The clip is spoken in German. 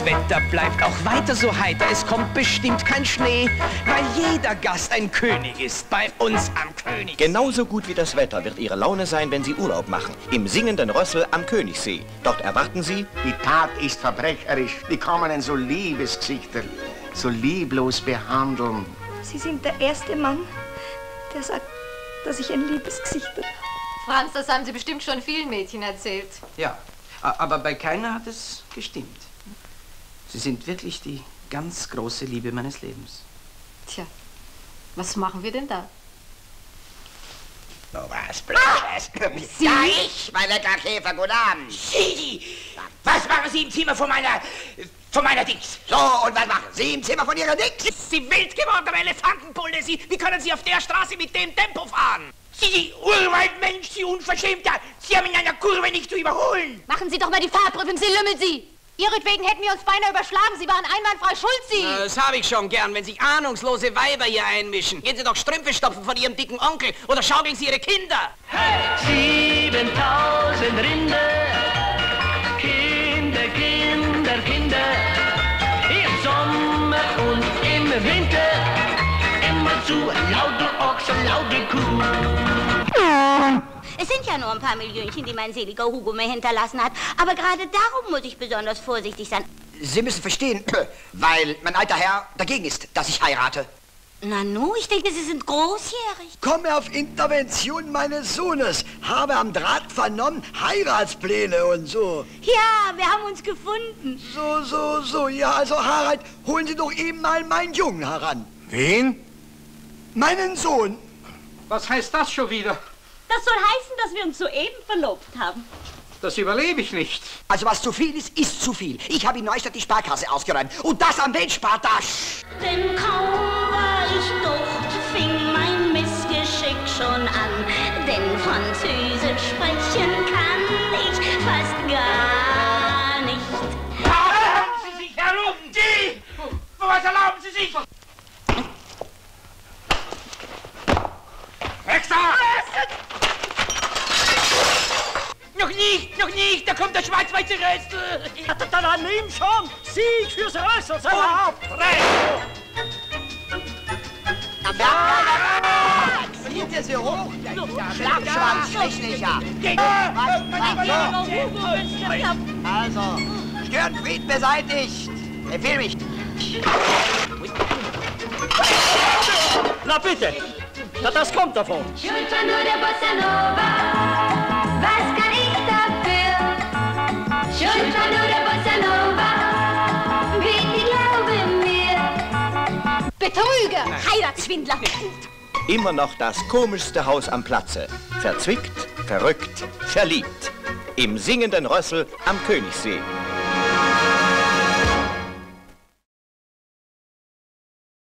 Das Wetter bleibt auch weiter so heiter. Es kommt bestimmt kein Schnee, weil jeder Gast ein König ist bei uns am König. Genauso gut wie das Wetter wird Ihre Laune sein, wenn Sie Urlaub machen. Im singenden Rössel am Königssee. Dort erwarten Sie... Die Tat ist verbrecherisch. Wie kann man denn so Liebesgesichter so lieblos behandeln? Sie sind der erste Mann, der sagt, dass ich ein Liebesgesicht habe. Franz, das haben Sie bestimmt schon vielen Mädchen erzählt. Ja, aber bei keiner hat es gestimmt. Sie sind wirklich die ganz große Liebe meines Lebens. Tja, was machen wir denn da? Oh, was Blödes. Sie? Ja, ich, mein leckerer Käfer, guten Abend. Sie, was machen Sie im Zimmer von meiner Dix? So, und was machen Sie im Zimmer von Ihrer Dix? Sie wild gewordene Elefantenpulle, Sie! Wie können Sie auf der Straße mit dem Tempo fahren? Sie, Urwaldmensch, Sie Unverschämter! Sie haben in einer Kurve nicht zu überholen! Machen Sie doch mal die Fahrprüfung, Sie Lümmel, Sie! Ihretwegen hätten wir uns beinahe überschlagen. Sie waren einwandfrei schuld, Sie! Das habe ich schon gern, wenn sich ahnungslose Weiber hier einmischen. Gehen Sie doch Strümpfe stopfen von Ihrem dicken Onkel oder schaukeln Sie Ihre Kinder! Hey! 7000 Rinder, Kinder, Kinder, Kinder, im Sommer und im Winter, immer zu laute Ochsen, laute Kuh. Es sind ja nur ein paar Millionchen, die mein seliger Hugo mir hinterlassen hat. Aber gerade darum muss ich besonders vorsichtig sein. Sie müssen verstehen, weil mein alter Herr dagegen ist, dass ich heirate. Nanu, ich denke, Sie sind großjährig. Komme auf Intervention meines Sohnes. Habe am Draht vernommen, Heiratspläne und so. Ja, wir haben uns gefunden. So. Ja, also Harald, holen Sie doch eben mal meinen Jungen heran. Wen? Meinen Sohn. Was heißt das schon wieder? Das soll heißen, dass wir uns soeben verlobt haben. Das überlebe ich nicht. Also was zu viel ist, ist zu viel. Ich habe in Neustadt die Sparkasse ausgeräumt. Und das am Weltspartasch. Denn kaum war ich dort, fing mein Missgeschick schon an. Denn Französisch sprechen kann ich fast gar nicht. Erlauben Sie sich, Herr Ruben! Sie! Was erlauben Sie sich? Extra! Noch nicht, da kommt der Schwarzweizer Rössel! Dann nimm schon! Sieg fürs Rössel, sein Haupt! Zieht Sie hoch! Schlagschwanz, schwächlicher! Also, Störenfried beseitigt! Empfehl mich! Na bitte! Na, das kommt davon! Schuld war nur der Bossa Nova, was kann ich dafür? Schuld war nur der Bossa Nova, bitte glaube mir. Betrüger! Heiratsschwindler! Immer noch das komischste Haus am Platze. Verzwickt, verrückt, verliebt. Im singenden Rössel am Königssee.